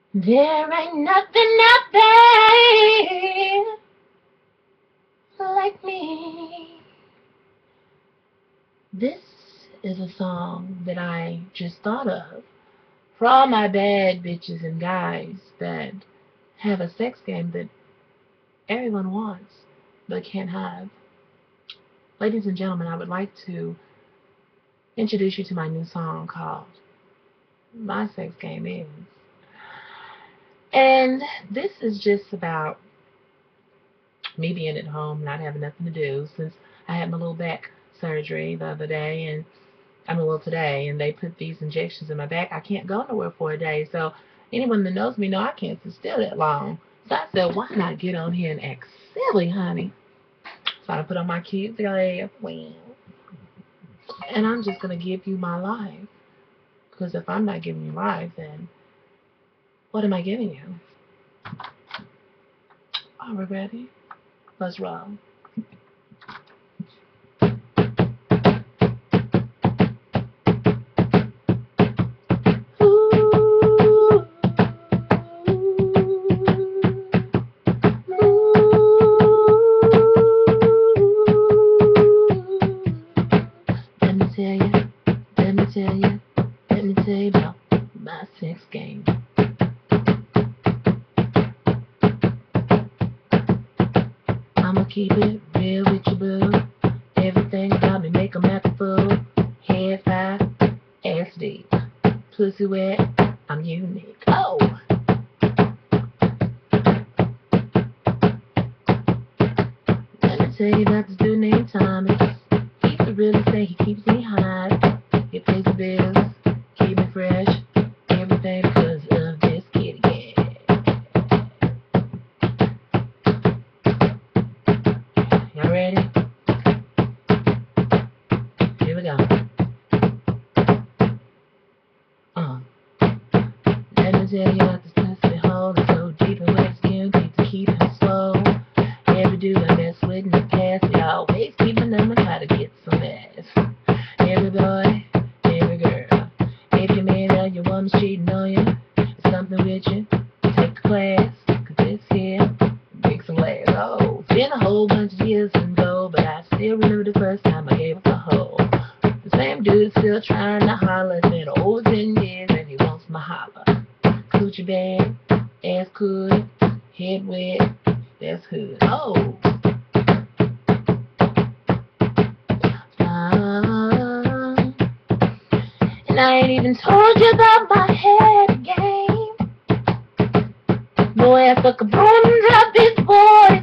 There ain't nothing out there like me. This is a song that I just thought of for all my bad bitches and guys that have a sex game that everyone wants but can't have. Ladies and gentlemen, I would like to introduce you to my new song called My Sex Game Is. And this is just about me being at home, not having nothing to do, since I had my little back surgery the other day, and today, and they put these injections in my back. I can't go nowhere for a day, so anyone that knows me know I can't sit still that long. So I said, why not get on here and act silly, honey? So I put on my kids' glove, and I'm just going to give you my life. Because if I'm not giving you life, then what am I giving you? Are we ready? Let's roll. Let me tell you about my sex game. I'ma keep it real with you, boo. Everything about me make 'em act a fool. Head high, ass deep, pussy wet, I'm unique. Oh! Let me tell you about this dude named Thomas. He's the realest thing, he keeps me hot. He pays the bills, keep me fresh, everything because of this kitty cat. Y'all ready? Here we go. Let me tell you about this pussy hole. It's so deep and wet skin, keep it slow. Every dude I mess with in the past, they always keep a number, try to get some ass. Every boy, every girl, if your man or your woman's cheating on you, it's something with you, take a class, cause this here makes some laughs. Oh, it's been a whole bunch of years ago, but I still remember the first time I gave up a hoe. The same dude still trying to holler, it's been over 10 years and he wants my holler. Coochie bad, ass good, head wet, that's hood. Oh! And I ain't even told you about my head game. Boy, I fuck a broom and drop this boy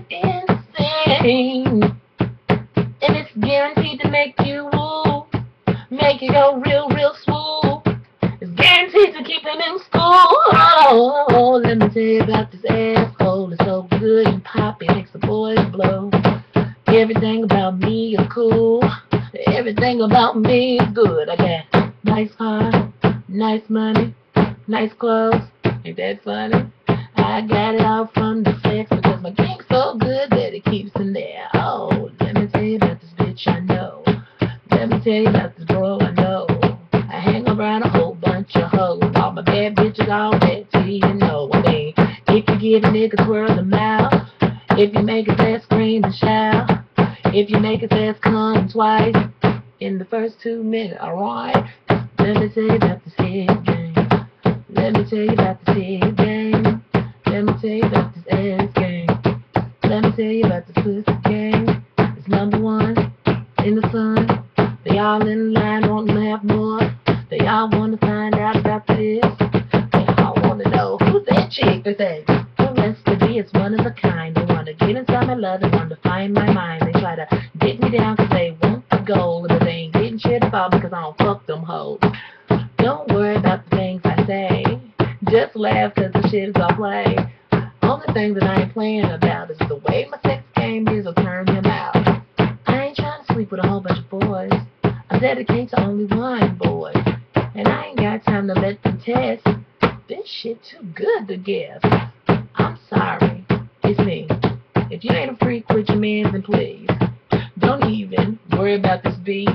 insane. And it's guaranteed to make you woo, make you go real, real smooth. It's guaranteed to keep him in school. Oh, let me tell you about this asshole. It's so good and poppy, makes the boys blow. Everything about me is cool. Everything about me is good. I got nice car, nice money, nice clothes. Ain't that funny? I got it all from the sex because my game's so good that it keeps in there. Oh, let me tell you about this bitch I know. Let me tell you about this bro I know. I hang around a whole bunch of hoes. All my bad bitches all bad till you know. I mean, if you give a nigga twirl the mouth, if you make his ass scream and shout, if you make his ass come twice in the first 2 minutes, alright? Let me tell you about this head game. Let me tell you about this head game. Let me tell you about this ass game. Let me tell you about this pussy game. It's #1 in the sun. They all in line wanting to have more. They all want to find out about this. They all want to know who's that chick. They say, well, let's be, it's one of a kind. They want to get inside my love. They want to find my mind. They try to get me down because they want the gold. But they ain't getting shit about because I don't fuck them hoes. Don't worry about the things I say. Just laugh because the shit is all play. Only thing that I ain't playing about is the way my sex game is, will turn him out. I ain't trying to sleep with a whole bunch of boys. I'm dedicated to only one boy. And I ain't got time to let them test. This shit too good to give. I'm sorry. It's me. If you ain't a freak with your man, then please don't even worry about this beat.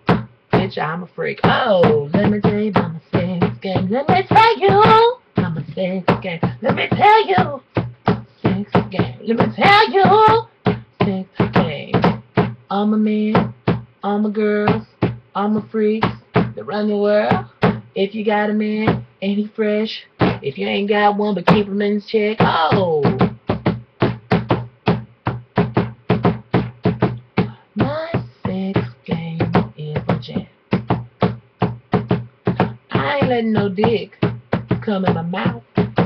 Bitch, I'm a freak. Oh, let me tell you about my sex game. Let me tell you about my sex game. Let me tell you, sex game. Let me tell you, sex game. All my men, all my girls, all my freaks that run the world. If you got a man, ain't he fresh? If you ain't got one, but keep him in check. Oh, my sex game is legit. I ain't letting no dick come in my mouth.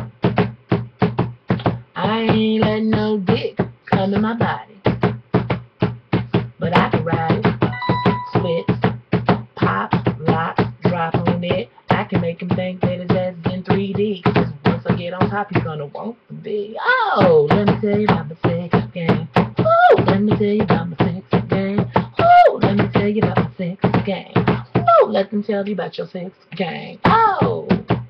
I ain't letting no dick come in my body. But I can ride it, switch, pop, lock, drop on it. I can make him think that his ass is in 3D. Cause once I get on top, he's gonna want to be. Oh, let me tell you about my sex game. Oh, let me tell you about my sex game. Oh, let me tell you about my sex game. Oh, let them tell you about your sex game. Oh,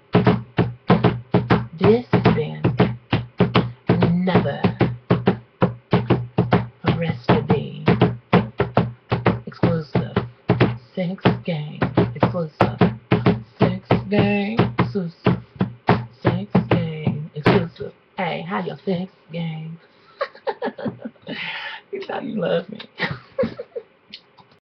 this has been another Arrested Bee exclusive sex game. Exclusive sex game. Exclusive sex game. Exclusive. Hey, how your sex game? You know you love me.